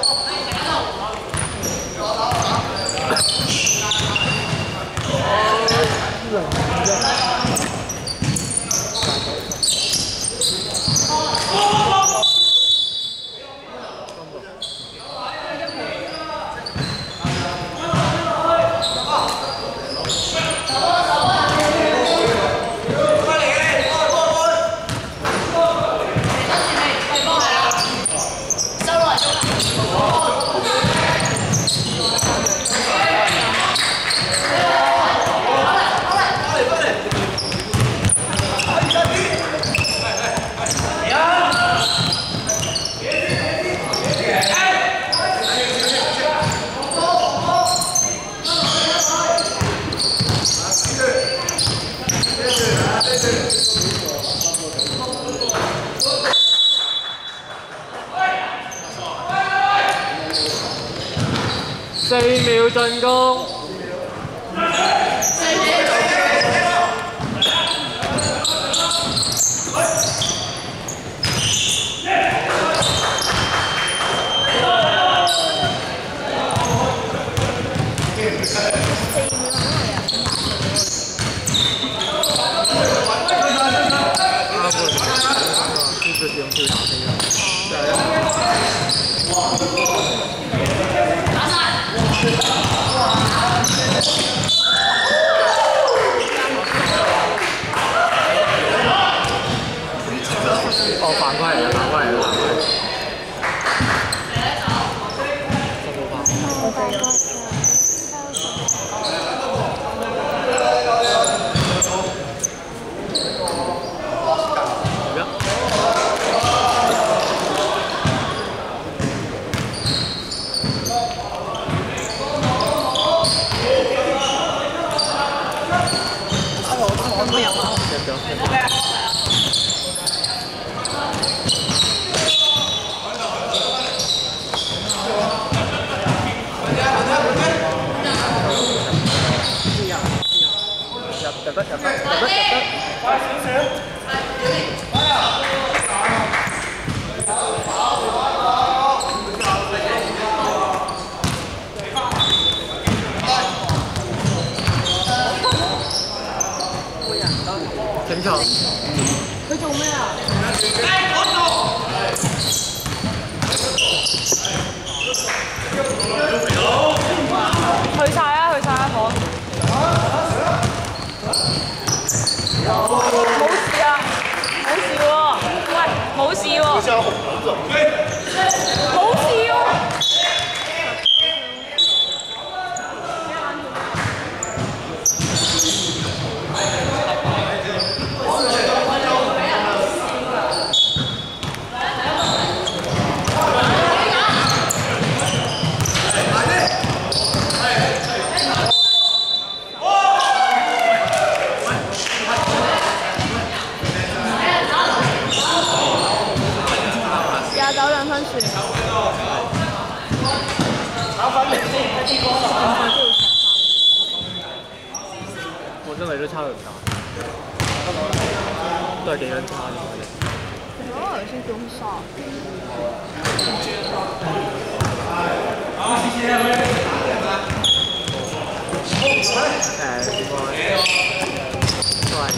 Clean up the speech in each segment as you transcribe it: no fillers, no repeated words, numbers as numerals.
4秒進攻。哦，反過嚟啦，反過嚟啦，警察，佢做咩啊？去晒啊！去晒啊！好。冇事啊！冇事喎！喂，冇事喎！冇事喎！我真係都差佢唔大，都係幾分差啫。我頭先仲傻。應該都係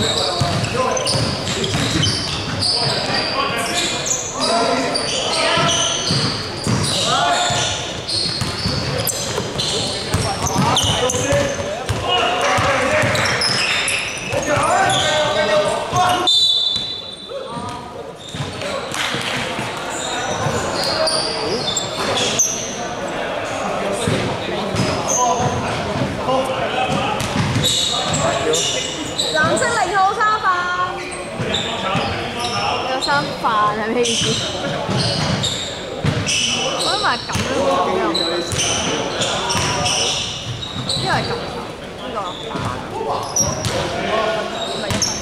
藍色0號沙發，有三飯係咩意思？我諗埋咁咯，因為咁呢個唔係1分。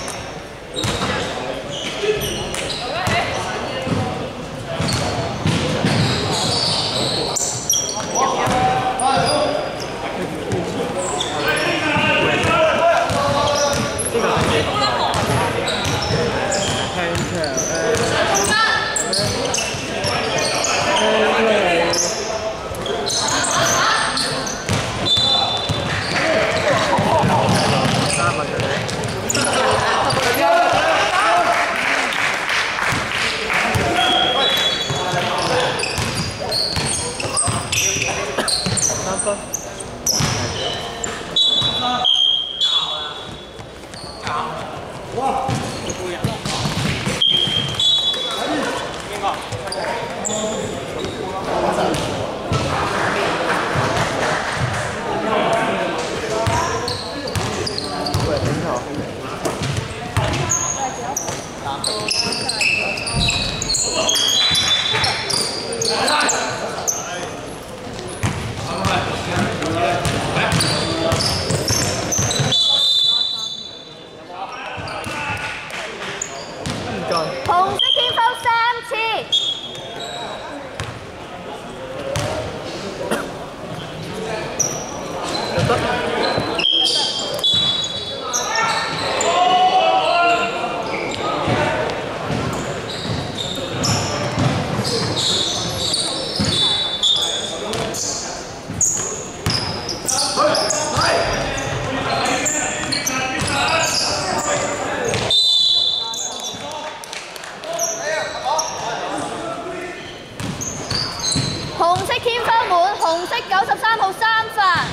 紅色天鋒3次。紅色天花滿，紅色93號3分。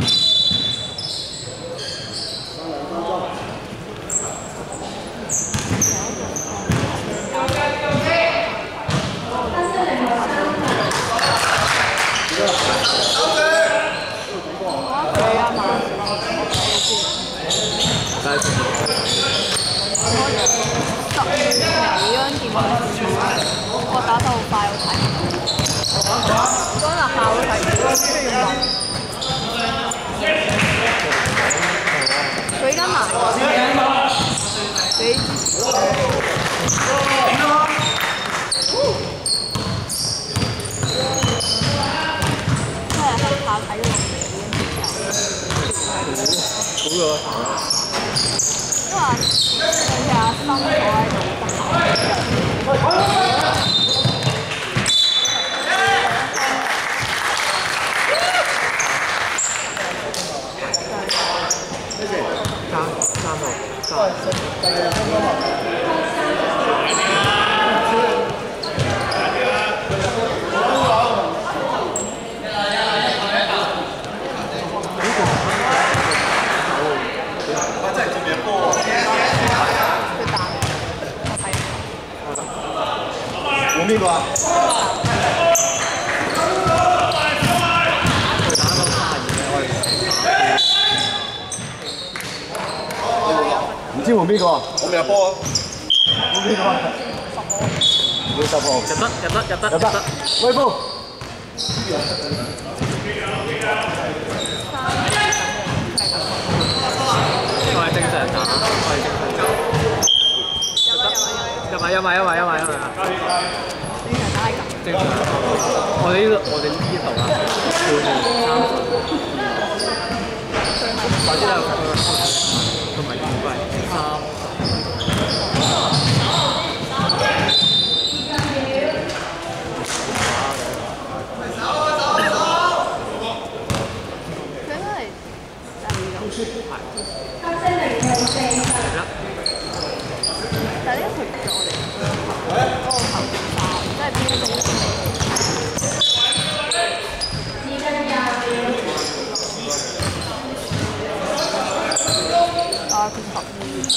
我打得好快，我睇唔到。嗰日下會睇唔到，需要問。佢而家麻煩你即係黑下睇到好咗。 因為好似阿森坐喺度得閒。 用邊個啊？唔知換邊個？我未入波啊！換邊個啊？要10號。入得。威風。 我係正常打，我係正常打。入埋。正常。我哋呢頭啊，或者有同埋2塊3。 佢應該係第2度。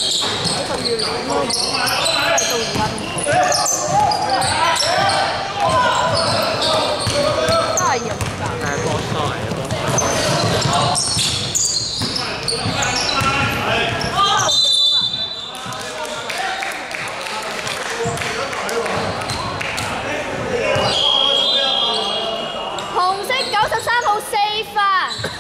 10月嚟咯，即係到而家都真係入㗎。 係波賽嚟嘅波賽。 紅色93號4分。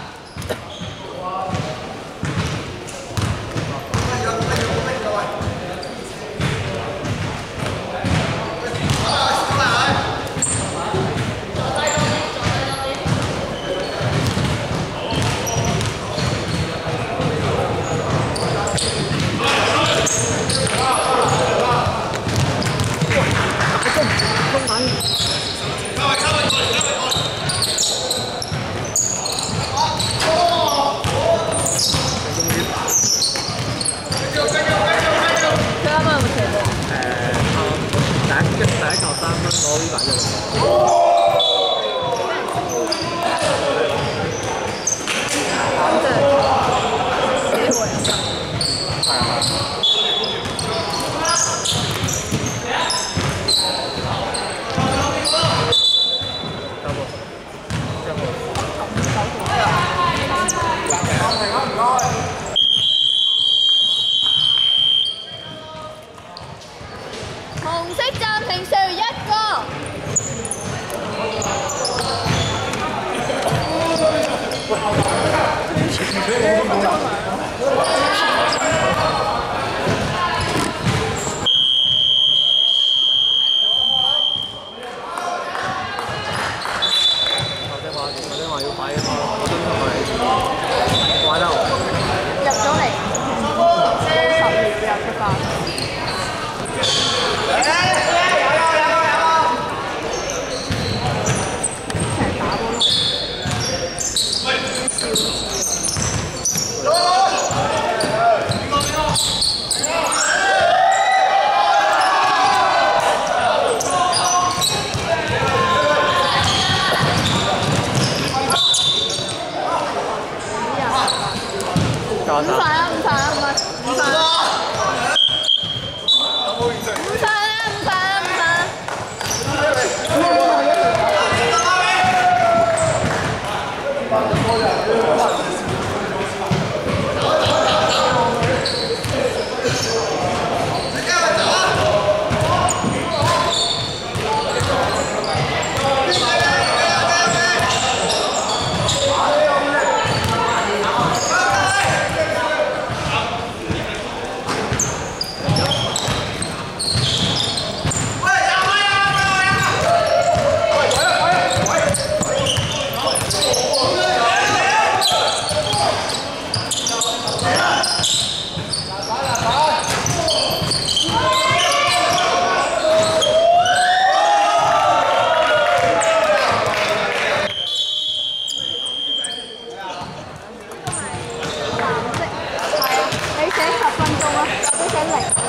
第一球3分，攞呢把1。 紅色暫停上1個。 頭先話要擺啊嘛，我真係擺得好。 入咗嚟，10秒之後出發。5份啊，5份啊，唔係5份啊，5份啊，5份啊，5份啊。你寫10分鐘啊，你寫0。